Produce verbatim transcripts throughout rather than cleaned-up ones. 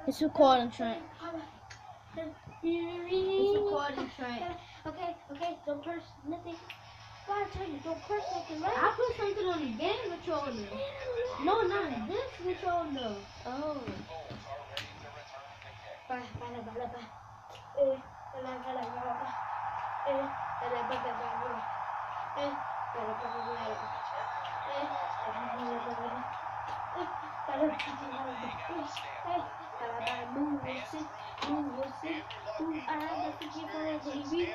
It's recording, Trent. It's recording, Trent. Okay, okay, don't curse nothing. Why I tell you, don't curse nothing, right? I put something on the game controller. No, not this controller. Oh. Bye, bye, bye, bye, bye. Eh, bye, bye, bye, bye. Eh, bye, bye, bye, bye. Eh, bye, bye, bye, bye. Eh, bye, bye, bye, bye. Eh, bye, bye, bye, bye. Eh, bye, bye, move, we'll see. Move, we'll see. Move, I have to forgive for that baby.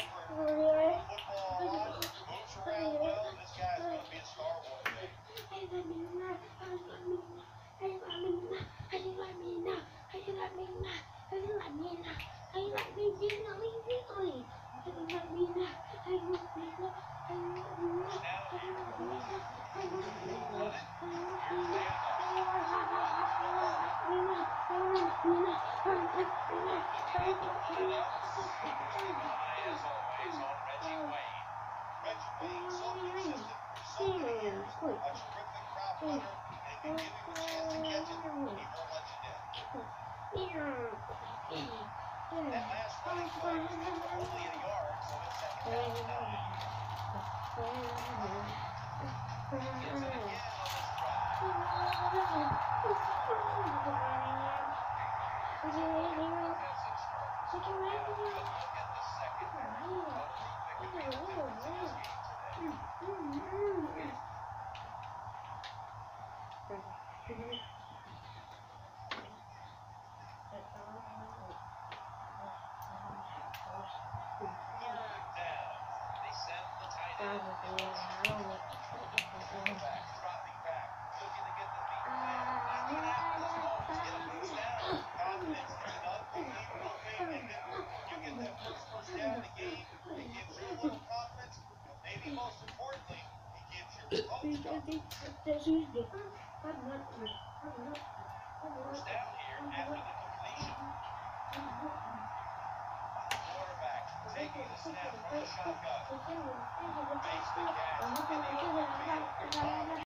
Taking the snap from the shotgun. Basement cat.